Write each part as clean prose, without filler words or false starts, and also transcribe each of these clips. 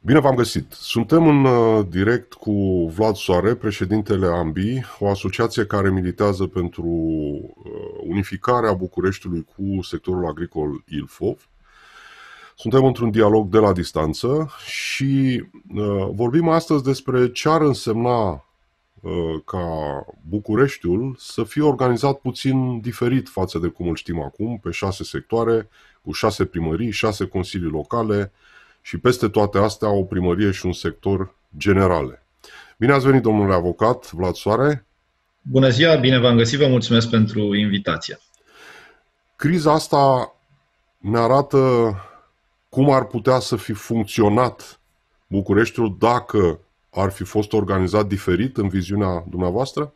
Bine v-am găsit! Suntem în direct cu Vlad Soare, președintele AMBI, o asociație care militează pentru unificarea Bucureștiului cu sectorul agricol Ilfov. Suntem într-un dialog de la distanță și vorbim astăzi despre ce ar însemna ca Bucureștiul să fie organizat puțin diferit față de cum îl știm acum, pe 6 sectoare, cu 6 primării, 6 consilii locale și peste toate astea o primărie și un sector generale. Bine ați venit, domnule avocat Vlad Soare. Bună ziua, bine v-am găsit, vă mulțumesc pentru invitație. Criza asta ne arată cum ar putea să fi funcționat Bucureștiul dacă ar fi fost organizat diferit în viziunea dumneavoastră?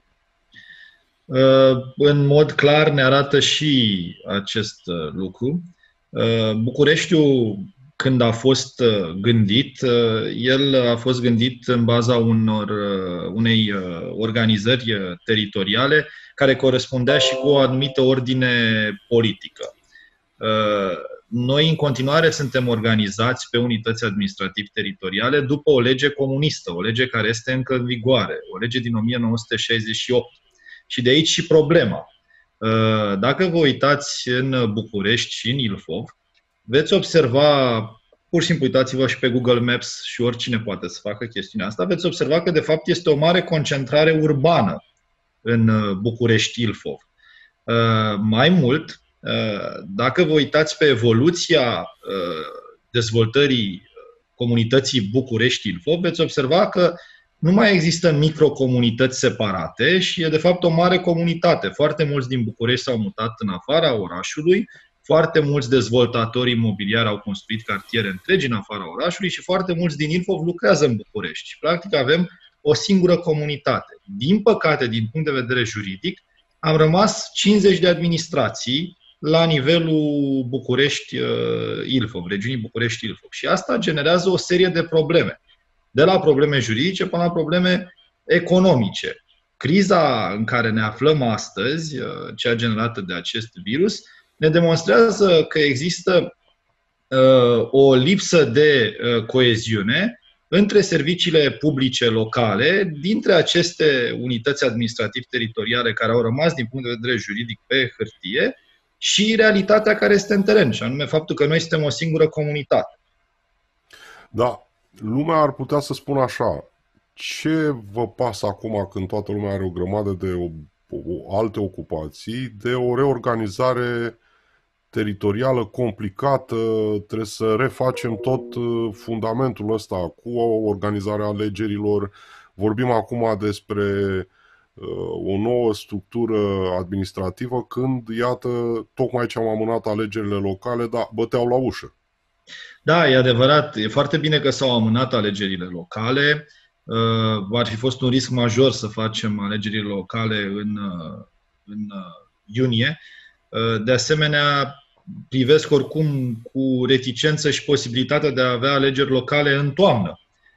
În mod clar ne arată și acest lucru. Bucureștiul, când a fost gândit, el a fost gândit în baza unei organizări teritoriale care corespundea și cu o anumită ordine politică. Noi în continuare suntem organizați pe unități administrativ-teritoriale după o lege comunistă, o lege care este încă în vigoare, o lege din 1968. Și de aici și problema. Dacă vă uitați în București și în Ilfov, veți observa, pur și simplu uitați-vă și pe Google Maps și oricine poate să facă chestiunea asta, veți observa că de fapt este o mare concentrare urbană în București-Ilfov. Mai mult, dacă vă uitați pe evoluția dezvoltării comunității București-Ilfov, veți observa că nu mai există microcomunități separate și e de fapt o mare comunitate. Foarte mulți din București s-au mutat în afara orașului, foarte mulți dezvoltatori imobiliari au construit cartiere întregi în afara orașului și foarte mulți din Ilfov lucrează în București. Și practic avem o singură comunitate. Din păcate, din punct de vedere juridic, am rămas 50 de administrații la nivelul București-Ilfov, regiunii București-Ilfov. Și asta generează o serie de probleme. De la probleme juridice până la probleme economice. Criza în care ne aflăm astăzi, cea generată de acest virus, ne demonstrează că există o lipsă de coeziune între serviciile publice locale, dintre aceste unități administrativ-teritoriale care au rămas din punct de vedere juridic pe hârtie și realitatea care este în teren, și anume faptul că noi suntem o singură comunitate. Da, lumea ar putea să spună așa: ce vă pasă acum când toată lumea are o grămadă de alte ocupații, de o reorganizare teritorială complicată, trebuie să refacem tot fundamentul ăsta cu organizarea alegerilor. Vorbim acum despre o nouă structură administrativă când, iată, tocmai ce am amânat alegerile locale, dar băteau la ușă. Da, e adevărat. E foarte bine că s-au amânat alegerile locale. Ar fi fost un risc major să facem alegerile locale în iunie. De asemenea, privesc oricum cu reticență și posibilitatea de a avea alegeri locale în toamnă.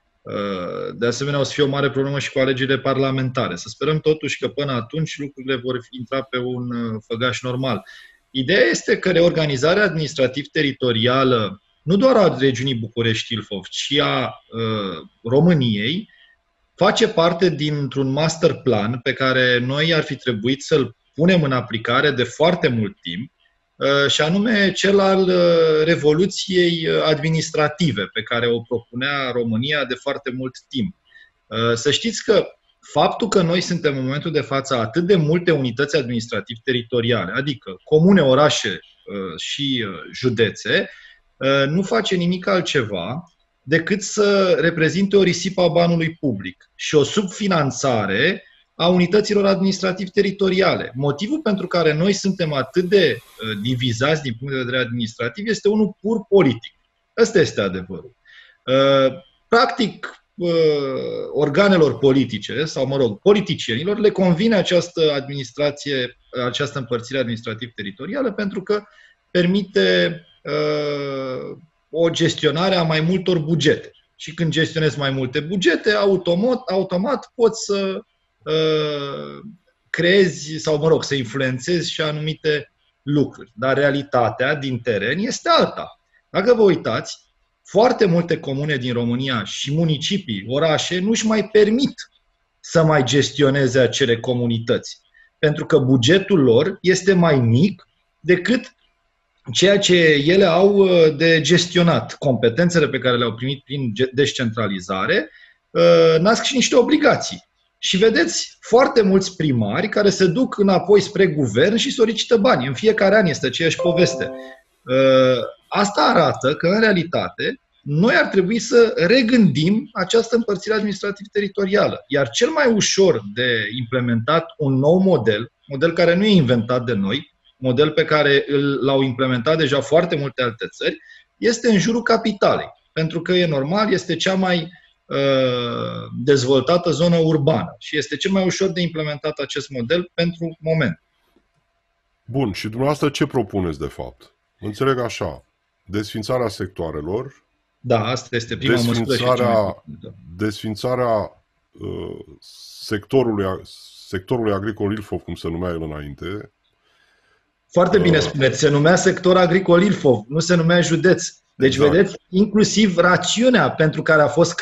De asemenea, o să fie o mare problemă și cu alegerile parlamentare. Să sperăm totuși că până atunci lucrurile vor intra pe un făgaș normal. Ideea este că reorganizarea administrativ-teritorială, nu doar a regiunii București-Ilfov, ci a României, face parte dintr-un master plan pe care noi ar fi trebuit să-l punem în aplicare de foarte mult timp, și anume cel al revoluției administrative pe care o propunea România de foarte mult timp. Să știți că faptul că noi suntem în momentul de față atât de multe unități administrativ-teritoriale, adică comune, orașe și județe, nu face nimic altceva decât să reprezinte o risipă a banului public și o subfinanțare a unităților administrativ-teritoriale. Motivul pentru care noi suntem atât de divizați din punct de vedere administrativ este unul pur politic. Ăsta este adevărul. Practic, organelor politice, sau mă rog, politicienilor, le convine această împărțire administrativ-teritorială pentru că permite o gestionare a mai multor bugete. Și când gestionezi mai multe bugete, automat poți să creezi sau, mă rog, să influențezi și anumite lucruri. Dar realitatea din teren este alta. Dacă vă uitați, foarte multe comune din România și municipii, orașe, nu-și mai permit să mai gestioneze acele comunități. Pentru că bugetul lor este mai mic decât ceea ce ele au de gestionat. Competențele pe care le-au primit prin descentralizare nasc și niște obligații. Și vedeți foarte mulți primari care se duc înapoi spre guvern și solicită bani. În fiecare an este aceeași poveste. Asta arată că, în realitate, noi ar trebui să regândim această împărțire administrativ-teritorială. Iar cel mai ușor de implementat un nou model care nu e inventat de noi, model pe care l-au implementat deja foarte multe alte țări, este în jurul capitalei. Pentru că e normal, este cea mai dezvoltată zonă urbană și este cel mai ușor de implementat acest model pentru moment. Bun, și dumneavoastră ce propuneți de fapt? Înțeleg așa, desfințarea sectoarelor. Da, asta este prima măsură. Desfințarea sectorului agricol Ilfov, cum se numea el înainte. Foarte bine spuneți, se numea sector agricol Ilfov, nu se numea județ. Deci, exact. Vedeți, inclusiv rațiunea pentru care a fost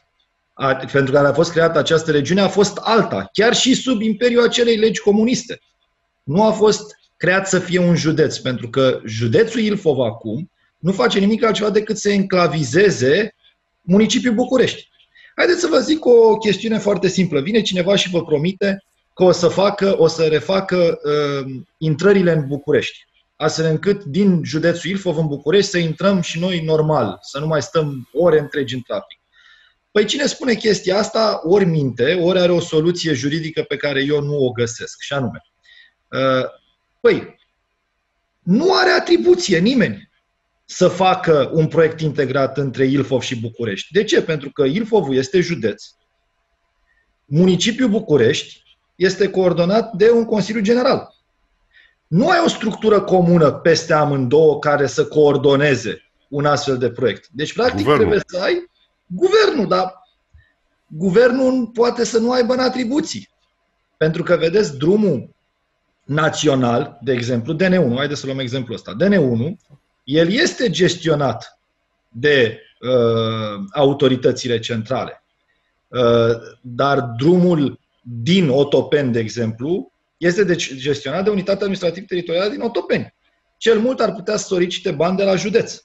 creată această regiune a fost alta, chiar și sub imperiul acelei legi comuniste. Nu a fost creat să fie un județ, pentru că județul Ilfov acum nu face nimic altceva decât să enclavizeze municipiul București. Haideți să vă zic o chestiune foarte simplă. Vine cineva și vă promite că o să refacă intrările în București, astfel încât din județul Ilfov în București să intrăm și noi normal, să nu mai stăm ore întregi în trafic. Păi cine spune chestia asta, ori minte, ori are o soluție juridică pe care eu nu o găsesc, și anume. Păi, nu are atribuție nimeni să facă un proiect integrat între Ilfov și București. De ce? Pentru că Ilfovul este județ. Municipiul București este coordonat de un Consiliu General. Nu ai o structură comună peste amândouă care să coordoneze un astfel de proiect. Deci, practic, trebuie să ai guvernul, dar guvernul poate să nu aibă în atribuții. Pentru că, vedeți, drumul național, de exemplu, DN1, haideți să luăm exemplul ăsta, DN1, el este gestionat de autoritățile centrale. Dar drumul din Otopeni, de exemplu, este gestionat de Unitatea Administrativ-Teritorială din Otopeni. Cel mult ar putea să solicite bani de la județ.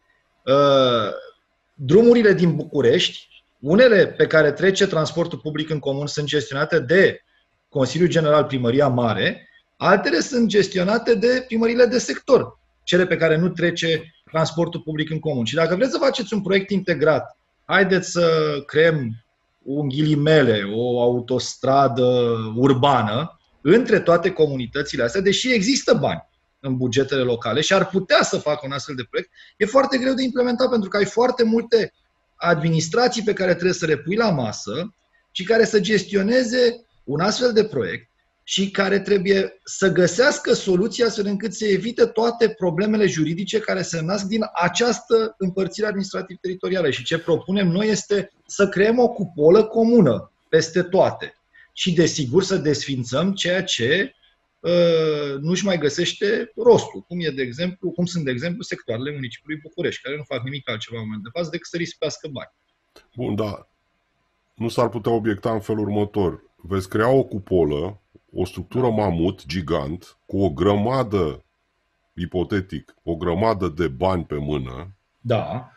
Drumurile din București, unele pe care trece transportul public în comun, sunt gestionate de Consiliul General Primăria Mare, altele sunt gestionate de primăriile de sector, cele pe care nu trece transportul public în comun. Și dacă vreți să faceți un proiect integrat, haideți să creăm un ghilimele, o autostradă urbană între toate comunitățile astea, deși există bani în bugetele locale și ar putea să facă un astfel de proiect, e foarte greu de implementat pentru că ai foarte multe administrații pe care trebuie să le pui la masă și care să gestioneze un astfel de proiect și care trebuie să găsească soluții astfel încât să evite toate problemele juridice care se nasc din această împărțire administrativ-teritorială. Și ce propunem noi este să creăm o cupolă comună peste toate și, desigur, să desfințăm ceea ce nu-și mai găsește rostul, cum sunt, de exemplu, sectoarele municipiului București, care nu fac nimic altceva în moment de față decât să risipească bani. Bun, da. Nu s-ar putea obiecta în felul următor. Veți crea o cupolă, o structură mamut, gigant, cu o grămadă, ipotetic, o grămadă de bani pe mână, da.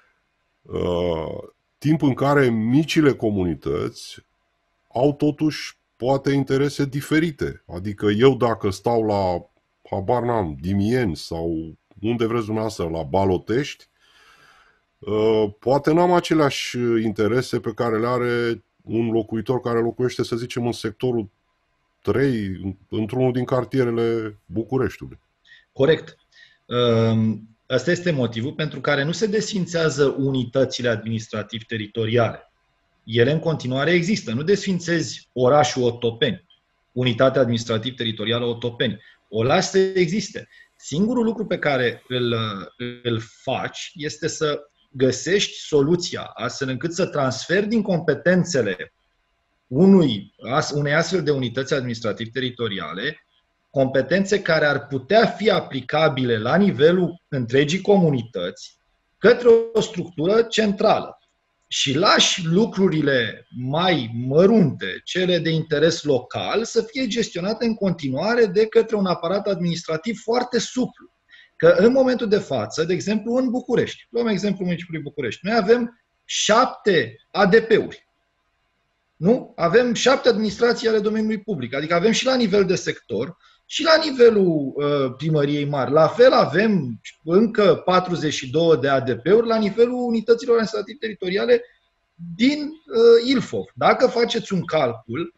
Timp în care micile comunități au totuși poate interese diferite. Adică eu dacă stau la, habar n-am, Dimieni sau unde vreți dumneavoastră, la Balotești, poate n-am aceleași interese pe care le are un locuitor care locuiește, să zicem, în sectorul 3, într-unul din cartierele Bucureștiului. Corect. Ăsta este motivul pentru care nu se desfințează unitățile administrativ-teritoriale. Ele în continuare există. Nu desfințezi orașul Otopeni, unitatea administrativ-teritorială Otopeni. O lași să existe. Singurul lucru pe care îl faci este să găsești soluția astfel încât să transferi din competențele unei astfel de unități administrativ-teritoriale competențe care ar putea fi aplicabile la nivelul întregii comunități, către o structură centrală și lași lucrurile mai mărunte, cele de interes local, să fie gestionate în continuare de către un aparat administrativ foarte suplu. Că în momentul de față, de exemplu, în București, luăm exemplul municipiului București, noi avem 7 ADP-uri. Nu? Avem 7 administrații ale domeniului public, adică avem și la nivel de sector și la nivelul primăriei mari. La fel avem încă 42 de ADP-uri la nivelul unităților administrative teritoriale din Ilfov. Dacă faceți un calcul,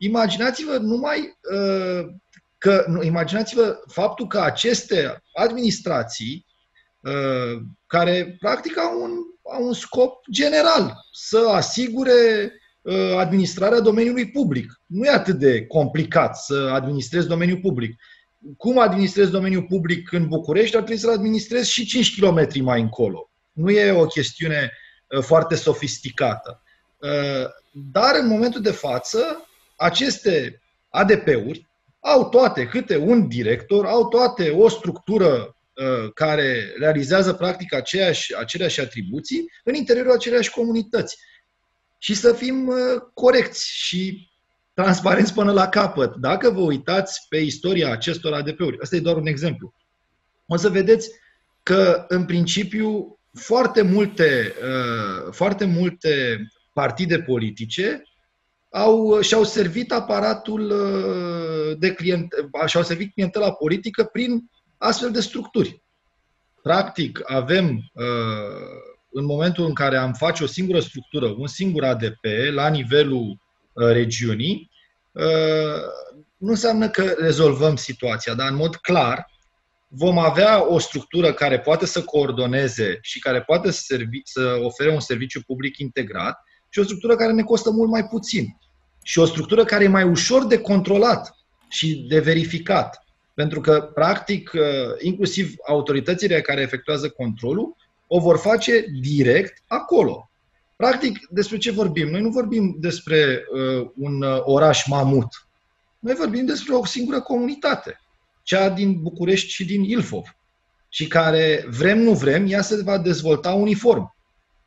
imaginați-vă faptul că aceste administrații care practic au un scop general, să asigure administrarea domeniului public. Nu e atât de complicat să administrezi domeniul public. Cum administrezi domeniul public în București, ar trebui să-l administrezi și 5 km mai încolo. Nu e o chestiune foarte sofisticată. Dar în momentul de față, aceste ADP-uri au toate câte un director, au toate o structură care realizează practic aceleași atribuții în interiorul aceleași comunități. Și să fim corecți și transparenți până la capăt. Dacă vă uitați pe istoria acestor ADP-uri, ăsta e doar un exemplu, o să vedeți că, în principiu, foarte multe partide politice și-au servit aparatul și-au servit clientela politică prin astfel de structuri. Practic, avem în momentul în care am face o singură structură, un singur ADP la nivelul regiunii, nu înseamnă că rezolvăm situația, dar în mod clar vom avea o structură care poate să coordoneze și care poate să ofere un serviciu public integrat și o structură care ne costă mult mai puțin. Și o structură care e mai ușor de controlat și de verificat. Pentru că, practic, inclusiv autoritățile care efectuează controlul o vor face direct acolo. Practic, despre ce vorbim? Noi nu vorbim despre un oraș mamut. Noi vorbim despre o singură comunitate, cea din București și din Ilfov, și care, vrem nu vrem, ea se va dezvolta uniform.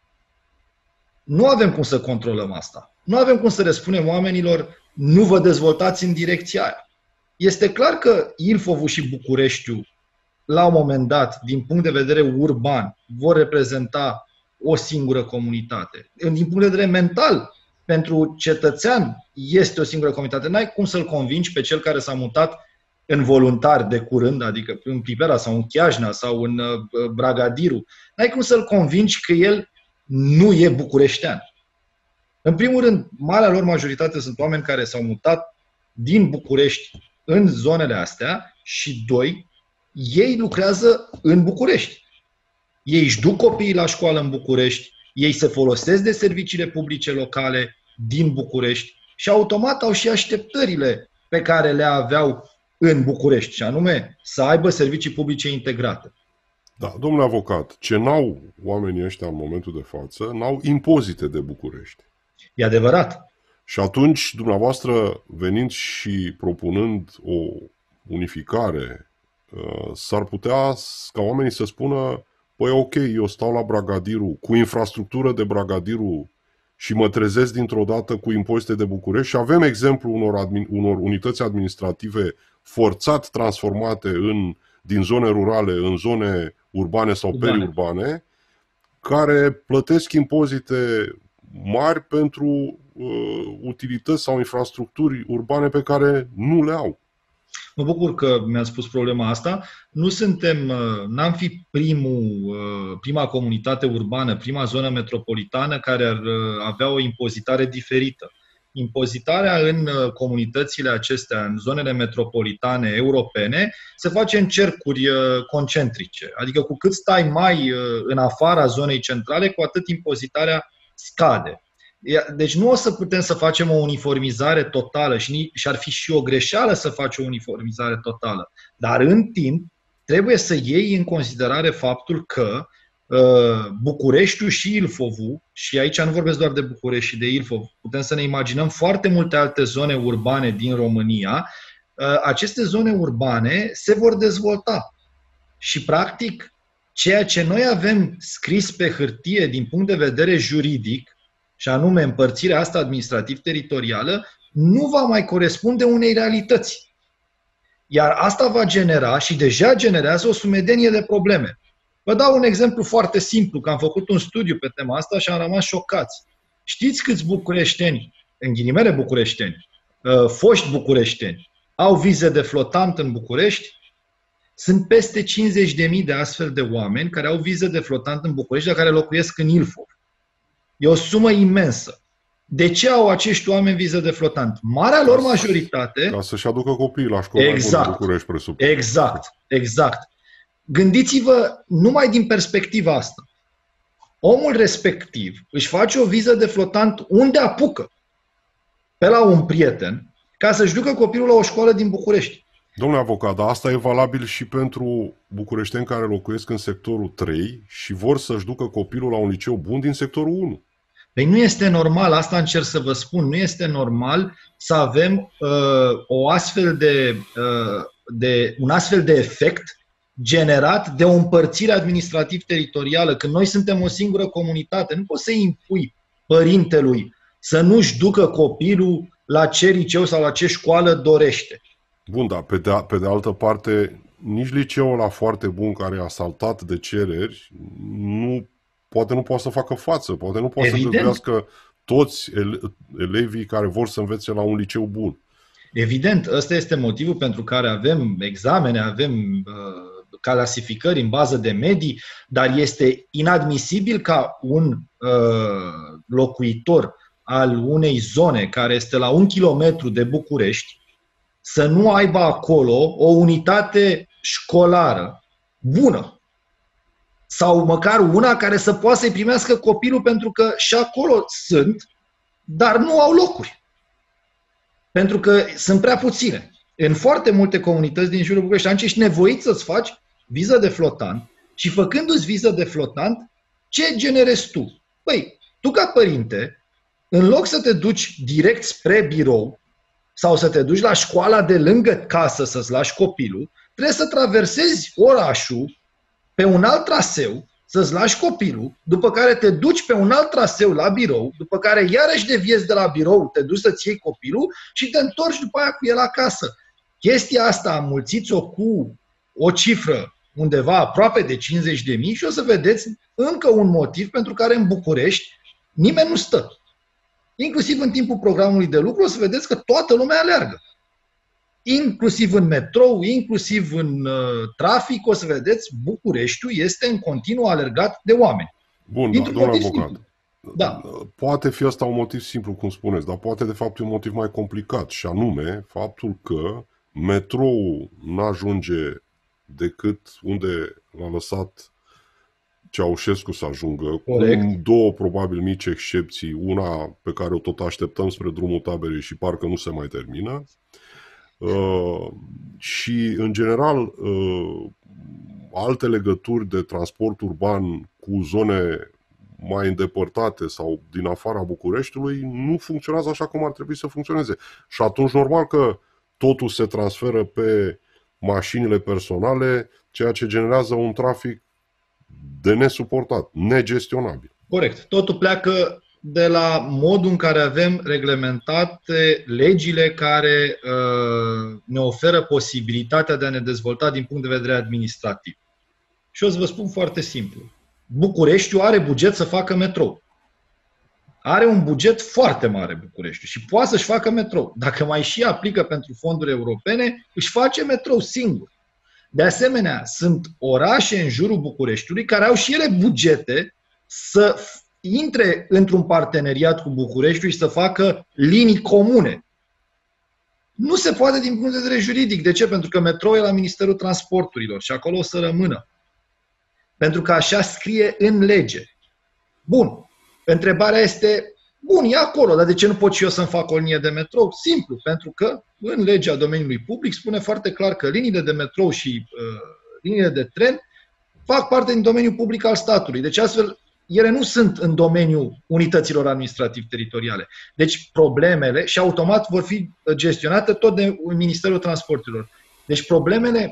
Nu avem cum să controlăm asta. Nu avem cum să le spunem oamenilor, nu vă dezvoltați în direcția aia. Este clar că Ilfovul și Bucureștiul, la un moment dat, din punct de vedere urban, vor reprezenta o singură comunitate. Din punct de vedere mental, pentru cetățean este o singură comunitate. N-ai cum să-l convingi pe cel care s-a mutat în voluntar de curând, adică în Pipera sau în Chiajna sau în Bragadiru. N-ai cum să-l convingi că el nu e bucureștean. În primul rând, marea lor majoritate sunt oameni care s-au mutat din București în zonele astea și, doi, ei lucrează în București. Ei își duc copiii la școală în București, ei se folosesc de serviciile publice locale din București și automat au și așteptările pe care le aveau în București, și anume să aibă servicii publice integrate. Da, domnule avocat, ce n-au oamenii ăștia în momentul de față, n-au impozite de București. E adevărat. Și atunci, dumneavoastră, venind și propunând o unificare, s-ar putea ca oamenii să spună, păi ok, eu stau la Bragadiru, cu infrastructură de Bragadiru și mă trezesc dintr-o dată cu impozite de București și avem exemplu unor unități administrative forțat transformate din zone rurale în zone urbane sau periurbane, care plătesc impozite mari pentru utilități sau infrastructuri urbane pe care nu le au. Mă bucur că mi-a spus problema asta. N-am fi prima comunitate urbană, prima zonă metropolitană care ar avea o impozitare diferită. Impozitarea în comunitățile acestea, în zonele metropolitane europene, se face în cercuri concentrice. Adică cu cât stai mai în afara zonei centrale, cu atât impozitarea scade. Deci nu o să putem să facem o uniformizare totală și ar fi și o greșeală să faci o uniformizare totală. Dar în timp trebuie să iei în considerare faptul că Bucureștiul și Ilfovul, și aici nu vorbesc doar de București și de Ilfov, putem să ne imaginăm foarte multe alte zone urbane din România, aceste zone urbane se vor dezvolta. Și practic ceea ce noi avem scris pe hârtie din punct de vedere juridic, și anume împărțirea asta administrativ-teritorială, nu va mai corespunde unei realități. Iar asta va genera și deja generează o sumedenie de probleme. Vă dau un exemplu foarte simplu, că am făcut un studiu pe tema asta și am rămas șocați. Știți câți bucureșteni, în ghilimele bucureșteni, foști bucureșteni, au vize de flotant în București? Sunt peste 50.000 de astfel de oameni care au vize de flotant în București, dar care locuiesc în Ilfov. E o sumă imensă. De ce au acești oameni vize de flotant? Marea lor majoritate... Ca să-și aducă copiii la școală în București, presupun. Exact. Gândiți-vă numai din perspectiva asta. Omul respectiv își face o viză de flotant unde apucă, pe la un prieten, ca să-și ducă copilul la o școală din București. Domnule avocat, dar asta e valabil și pentru bucureșteni care locuiesc în sectorul 3 și vor să-și ducă copilul la un liceu bun din sectorul 1. Păi nu este normal, asta încerc să vă spun, nu este normal să avem un astfel de efect generat de o împărțire administrativ-teritorială. Când noi suntem o singură comunitate, nu poți să-i impui părintelui să nu-și ducă copilul la ce liceu sau la ce școală dorește. Bun, dar pe de altă parte, nici liceul ăla foarte bun care e asaltat de cereri, poate nu poate să facă față, poate nu poate să găsească toți elevii care vor să învețe la un liceu bun. Evident, ăsta este motivul pentru care avem examene, avem clasificări în bază de medii, dar este inadmisibil ca un locuitor al unei zone care este la 1 kilometru de București să nu aibă acolo o unitate școlară bună sau măcar una care să poată să-i primească copilul, pentru că și acolo sunt, dar nu au locuri. Pentru că sunt prea puține. În foarte multe comunități din jurul București, atunci ești nevoit să-ți faci viză de flotant și făcându-ți viză de flotant, ce generezi tu? Păi, tu ca părinte, în loc să te duci direct spre birou sau să te duci la școala de lângă casă să-ți lași copilul, trebuie să traversezi orașul pe un alt traseu, să-ți lași copilul, după care te duci pe un alt traseu la birou, după care iarăși deviezi de la birou, te duci să-ți iei copilul și te întorci după aia cu el acasă. Chestia asta, înmulțiți-o cu o cifră undeva aproape de 50.000 și o să vedeți încă un motiv pentru care în București nimeni nu stă. Inclusiv în timpul programului de lucru o să vedeți că toată lumea aleargă. Inclusiv în metrou, inclusiv în trafic, o să vedeți, Bucureștiul este în continuu alergat de oameni. Bun, domnule avocat. Da. Poate fi asta un motiv simplu, cum spuneți, dar poate de fapt e un motiv mai complicat, și anume faptul că metroul n-ajunge decât unde l-a lăsat Ceaușescu să ajungă, corect, cu două probabil mici excepții, una pe care o tot așteptăm spre drumul Taberei și parcă nu se mai termină. Și în general alte legături de transport urban cu zone mai îndepărtate sau din afara Bucureștiului nu funcționează așa cum ar trebui să funcționeze. Și atunci normal că totul se transferă pe mașinile personale, ceea ce generează un trafic de nesuportat, negestionabil. Corect. Totul pleacă de la modul în care avem reglementate legile care ne oferă posibilitatea de a ne dezvolta din punct de vedere administrativ. Și o să vă spun foarte simplu. Bucureștiul are buget să facă metrou. Are un buget foarte mare Bucureștiul și poate să-și facă metrou. Dacă mai și aplică pentru fonduri europene, își face metrou singur. De asemenea, sunt orașe în jurul Bucureștiului care au și ele bugete să intre într-un parteneriat cu Bucureștiul și să facă linii comune. Nu se poate din punct de vedere juridic. De ce? Pentru că metrou e la Ministerul Transporturilor și acolo o să rămână. Pentru că așa scrie în lege. Bun. Întrebarea este, bun, e acolo, dar de ce nu pot și eu să-mi fac o linie de metrou? Simplu, pentru că în legea domeniului public spune foarte clar că liniile de metrou și liniile de tren fac parte din domeniul public al statului. Deci astfel, ele nu sunt în domeniul unităților administrativ-teritoriale. Deci problemele, și automat vor fi gestionate tot de Ministerul Transporturilor. Deci problemele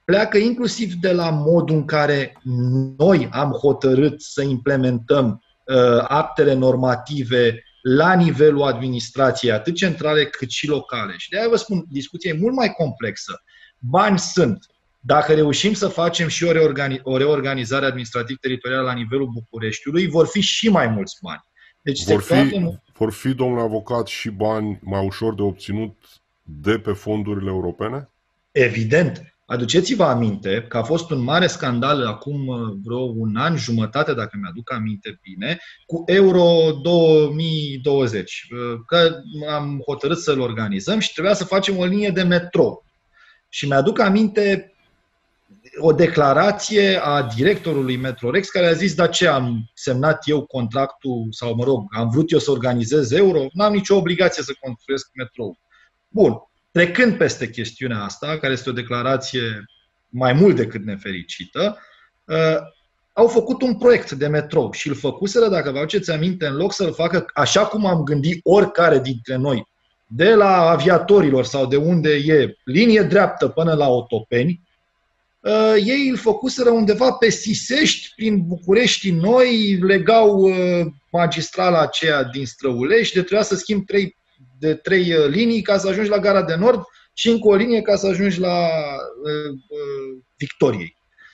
pleacă inclusiv de la modul în care noi am hotărât să implementăm actele normative la nivelul administrației, atât centrale cât și locale. Și de aia vă spun, discuția e mult mai complexă. Bani sunt. Dacă reușim să facem și o reorganizare administrativ-teritorială la nivelul Bucureștiului, vor fi și mai mulți bani. Deci vor fi, domnule avocat, și bani mai ușor de obținut de pe fondurile europene? Evident. Aduceți-vă aminte că a fost un mare scandal acum vreo un an, jumătate, dacă mi-aduc aminte bine, cu Euro 2020. Că am hotărât să-l organizăm și trebuia să facem o linie de metrou. Și mi-aduc aminte o declarație a directorului Metrorex care a zis: da, ce am semnat eu contractul, sau mă rog, am vrut eu să organizez Euro, n-am nicio obligație să construiesc metrou. Bun. Trecând peste chestiunea asta, care este o declarație mai mult decât nefericită, au făcut un proiect de metrou și îl făcuseră, dacă vă aduceți aminte, în loc să-l facă așa cum am gândit oricare dintre noi, de la aviatorilor sau de unde e linie dreaptă până la Otopeni, ei îl făcuseră undeva pe Sisești, prin București Noi, legau magistrala aceea din Străulești, de trebuia să schimb trei linii ca să ajungi la Gara de Nord și încă o linie ca să ajungi la Victoriei.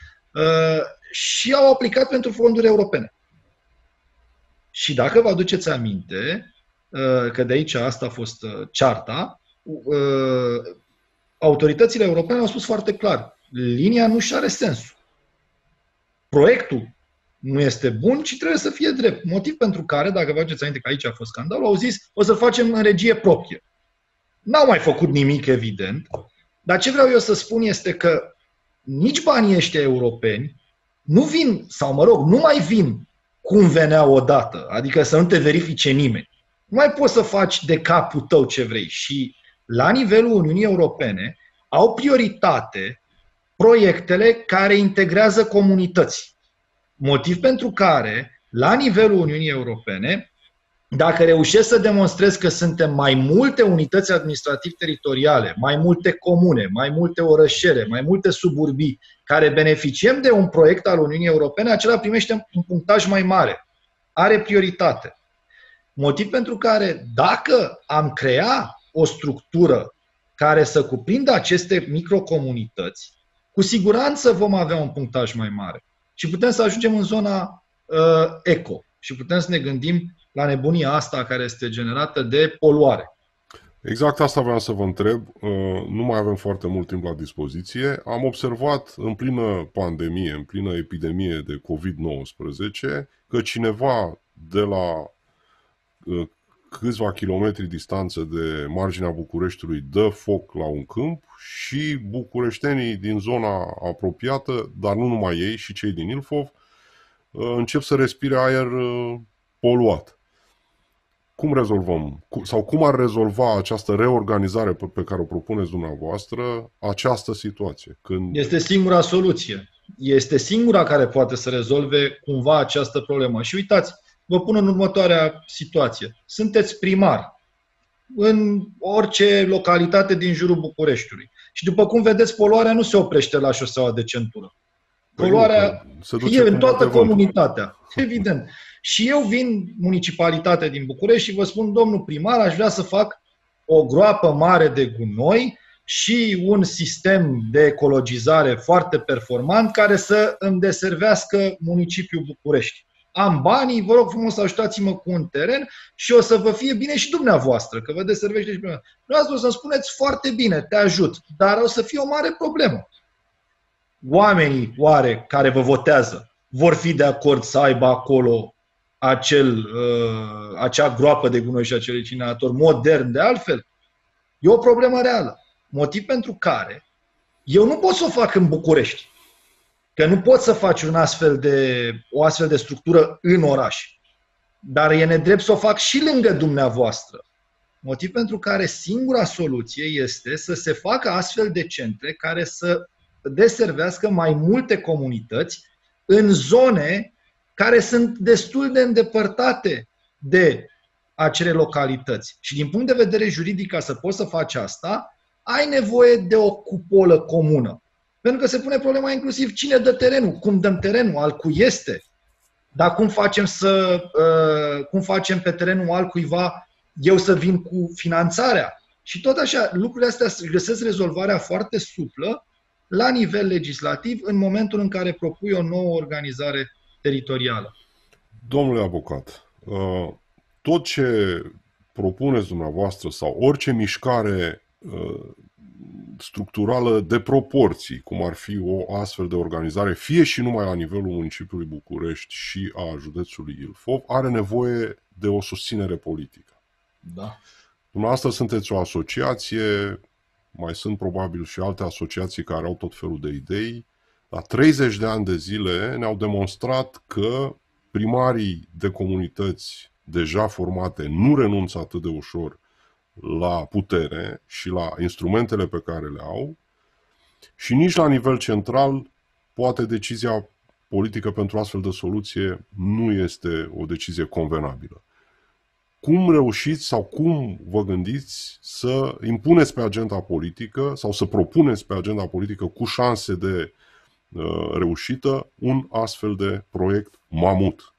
Și au aplicat pentru fonduri europene. Și dacă vă aduceți aminte, că de aici asta a fost cearta, autoritățile europene au spus foarte clar: linia nu și are sensul. Proiectul nu este bun, ci trebuie să fie drept. Motiv pentru care, dacă vă aduceți aminte că aici a fost scandalul, au zis: o să facem în regie proprie. N-au mai făcut nimic, evident, dar ce vreau eu să spun este că nici banii ăștia europeni nu vin, sau mă rog, nu mai vin cum veneau odată, adică să nu te verifice nimeni. Nu mai poți să faci de capul tău ce vrei. Și la nivelul Uniunii Europene au prioritate proiectele care integrează comunități. Motiv pentru care, la nivelul Uniunii Europene, dacă reușesc să demonstrez că suntem mai multe unități administrativ-teritoriale, mai multe comune, mai multe orășele, mai multe suburbii, care beneficiem de un proiect al Uniunii Europene, acela primește un punctaj mai mare. Are prioritate. Motiv pentru care, dacă am crea o structură care să cuprindă aceste microcomunități, cu siguranță vom avea un punctaj mai mare. Și putem să ajungem în zona eco. Și putem să ne gândim la nebunia asta care este generată de poluare. Exact asta vreau să vă întreb. Nu mai avem foarte mult timp la dispoziție. Am observat în plină pandemie, în plină epidemie de COVID-19, că cineva de la câțiva kilometri distanță de marginea Bucureștiului dă foc la un câmp și bucureștenii din zona apropiată, dar nu numai ei, și cei din Ilfov, încep să respire aer poluat. Cum rezolvăm? Sau cum ar rezolva această reorganizare pe care o propuneți dumneavoastră această situație? Este singura soluție. Este singura care poate să rezolve cumva această problemă. Și uitați, vă pun în următoarea situație. Sunteți primar în orice localitate din jurul Bucureștiului. Și după cum vedeți, poluarea nu se oprește la șoseaua de centură. Poluarea e în toată comunitatea. Evident. Și eu vin municipalitate din București și vă spun: domnul primar, aș vrea să fac o groapă mare de gunoi și un sistem de ecologizare foarte performant care să îmi deservească municipiul București. Am banii, vă rog frumos, ajutați-mă cu un teren și o să vă fie bine și dumneavoastră, că vă deservește și dumneavoastră. Dumneavoastră o să-mi spuneți: foarte bine, te ajut, dar o să fie o mare problemă. Oamenii, oare, care vă votează, vor fi de acord să aibă acolo acea groapă de gunoi și acel incinerator modern de altfel? E o problemă reală. Motiv pentru care eu nu pot să o fac în București. Că nu poți să faci o astfel de structură în oraș. Dar e nedrept să o fac și lângă dumneavoastră. Motiv pentru care singura soluție este să se facă astfel de centre care să deservească mai multe comunități în zone care sunt destul de îndepărtate de acele localități. Și din punct de vedere juridic, ca să poți să faci asta, ai nevoie de o cupolă comună. Pentru că se pune problema inclusiv cine dă terenul, cum dăm terenul, al cui este, dar cum facem pe terenul altcuiva eu să vin cu finanțarea. Și tot așa, lucrurile astea găsesc rezolvarea foarte suplă la nivel legislativ în momentul în care propui o nouă organizare teritorială. Domnule avocat, tot ce propuneți dumneavoastră sau orice mișcare structurală de proporții, cum ar fi o astfel de organizare, fie și numai la nivelul municipiului București și a județului Ilfov, are nevoie de o susținere politică. Da. Dumneavoastră sunteți o asociație, mai sunt probabil și alte asociații care au tot felul de idei. La 30 de ani de zile ne-au demonstrat că primarii de comunități deja formate nu renunță atât de ușor la putere și la instrumentele pe care le au și nici la nivel central poate decizia politică pentru astfel de soluție nu este o decizie convenabilă. Cum reușiți sau cum vă gândiți să impuneți pe agenda politică sau să propuneți pe agenda politică cu șanse de reușită un astfel de proiect mamut?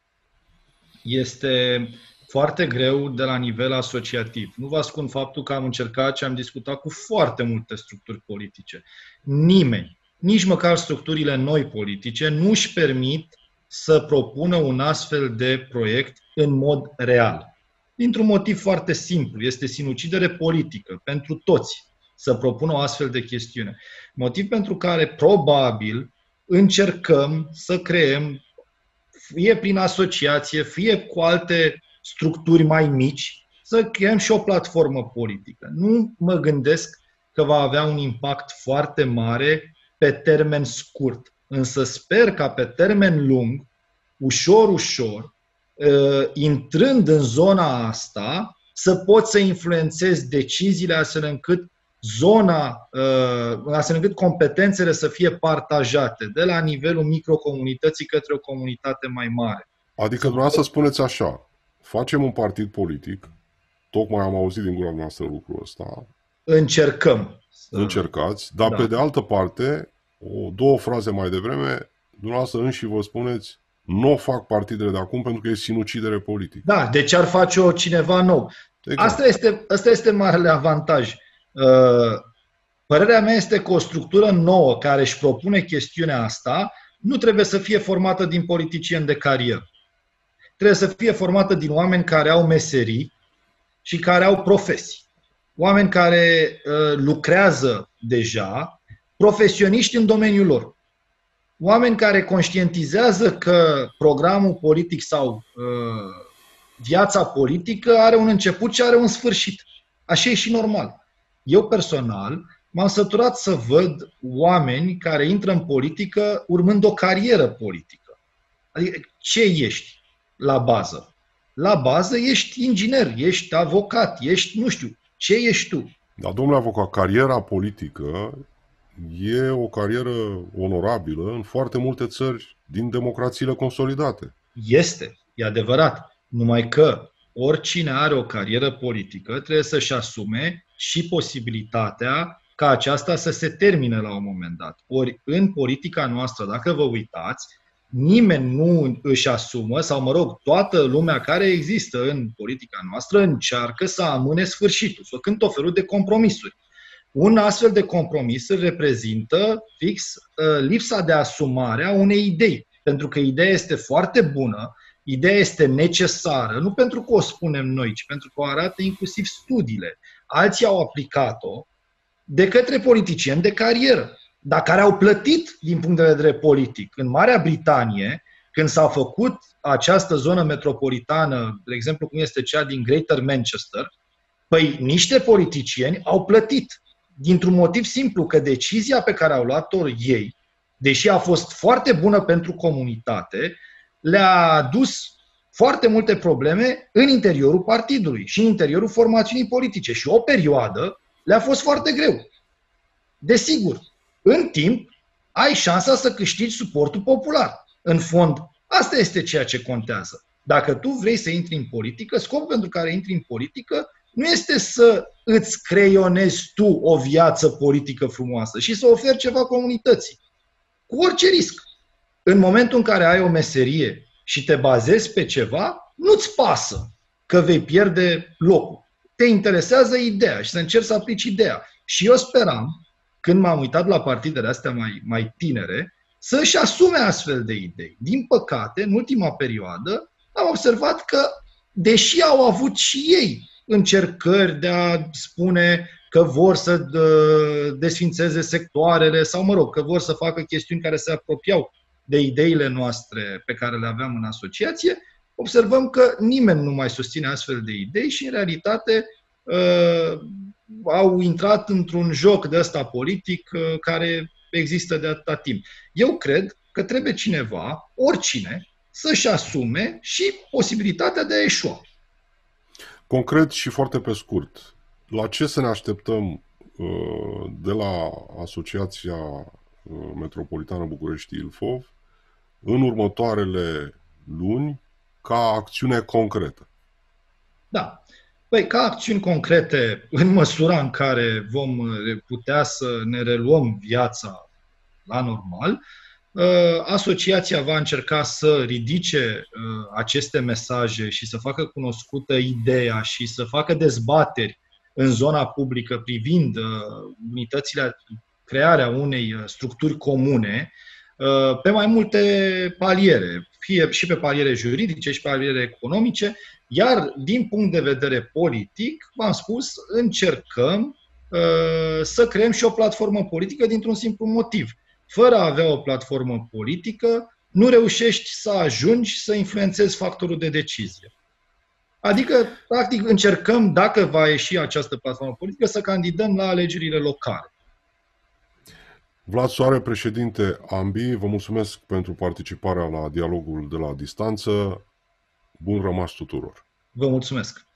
Este foarte greu de la nivel asociativ. Nu vă ascund faptul că am încercat și am discutat cu foarte multe structuri politice. Nimeni, nici măcar structurile noi politice, nu își permit să propună un astfel de proiect în mod real. Dintr-un motiv foarte simplu, este sinucidere politică pentru toți să propună o astfel de chestiune. Motiv pentru care probabil încercăm să creăm, fie prin asociație, fie cu alte structuri mai mici, să creăm și o platformă politică. Nu mă gândesc că va avea un impact foarte mare pe termen scurt, însă sper ca pe termen lung, ușor, intrând în zona asta, să poți să influențezi deciziile astfel încât astfel încât competențele să fie partajate de la nivelul microcomunității către o comunitate mai mare. Adică dumneavoastră spuneți așa, facem un partid politic, tocmai am auzit din gura noastră lucrul ăsta. Încercăm. Încercați, dar pe de altă parte, două fraze mai devreme, dumneavoastră înși vă spuneți, nu o fac partidele de acum pentru că e sinucidere politică. Da, deci ar face-o cineva nou. Exact. Asta este marele avantaj. Părerea mea este că o structură nouă care își propune chestiunea asta nu trebuie să fie formată din politicieni de carieră. Trebuie să fie formată din oameni care au meserii și care au profesii. Oameni care lucrează deja, profesioniști în domeniul lor. Oameni care conștientizează că programul politic sau viața politică are un început și are un sfârșit. Așa e și normal. Eu personal m-am săturat să văd oameni care intră în politică urmând o carieră politică. Adică ce ești la bază? La bază ești inginer, ești avocat, ești, nu știu, ce ești tu? Dar, domnule avocat, cariera politică e o carieră onorabilă în foarte multe țări din democrațiile consolidate. Este, e adevărat. Numai că oricine are o carieră politică trebuie să-și asume și posibilitatea ca aceasta să se termine la un moment dat. Ori în politica noastră, dacă vă uitați, nimeni nu își asumă, sau mă rog, toată lumea care există în politica noastră încearcă să amâne sfârșitul, făcând tot felul de compromisuri. Un astfel de compromis reprezintă fix lipsa de asumare a unei idei. Pentru că ideea este foarte bună, ideea este necesară, nu pentru că o spunem noi, ci pentru că o arată inclusiv studiile. Alții au aplicat-o de către politicieni de carieră, dar care au plătit din punct de vedere politic. În Marea Britanie, când s-a făcut această zonă metropolitană, de exemplu cum este cea din Greater Manchester, păi niște politicieni au plătit dintr-un motiv simplu, că decizia pe care au luat-o ei, deși a fost foarte bună pentru comunitate, le-a adus foarte multe probleme în interiorul partidului și în interiorul formațiunii politice. Și o perioadă le-a fost foarte greu. Desigur, în timp ai șansa să câștigi suportul popular. În fond, asta este ceea ce contează. Dacă tu vrei să intri în politică, scopul pentru care intri în politică nu este să îți creionezi tu o viață politică frumoasă și să oferi ceva comunității, cu orice risc. În momentul în care ai o meserie și te bazezi pe ceva, nu-ți pasă că vei pierde locul. Te interesează ideea și să încerci să aplici ideea. Și eu speram, când m-am uitat la partidele astea mai tinere, să-și asume astfel de idei. Din păcate, în ultima perioadă, am observat că, deși au avut și ei încercări de a spune că vor să desfințeze sectoarele sau, mă rog, că vor să facă chestiuni care se apropiau de ideile noastre pe care le aveam în asociație, observăm că nimeni nu mai susține astfel de idei și, în realitate, au intrat într-un joc de ăsta politic care există de atâta timp. Eu cred că trebuie cineva, oricine, să-și asume și posibilitatea de a eșua. Concret și foarte pe scurt, la ce să ne așteptăm de la Asociația Metropolitană București Ilfov în următoarele luni ca acțiune concretă? Da. Păi, ca acțiuni concrete, în măsura în care vom putea să ne reluăm viața la normal, asociația va încerca să ridice aceste mesaje și să facă cunoscută ideea și să facă dezbateri în zona publică privind unitățile, crearea unei structuri comune pe mai multe paliere, fie și pe paliere juridice și pe paliere economice, iar din punct de vedere politic, v-am spus, încercăm să creăm și o platformă politică dintr-un simplu motiv. Fără a avea o platformă politică, nu reușești să ajungi să influențezi factorul de decizie. Adică, practic, încercăm, dacă va ieși această platformă politică, să candidăm la alegerile locale. Vlad Soare, președinte AMBI, vă mulțumesc pentru participarea la dialogul de la distanță. Bun rămas tuturor! Vă mulțumesc!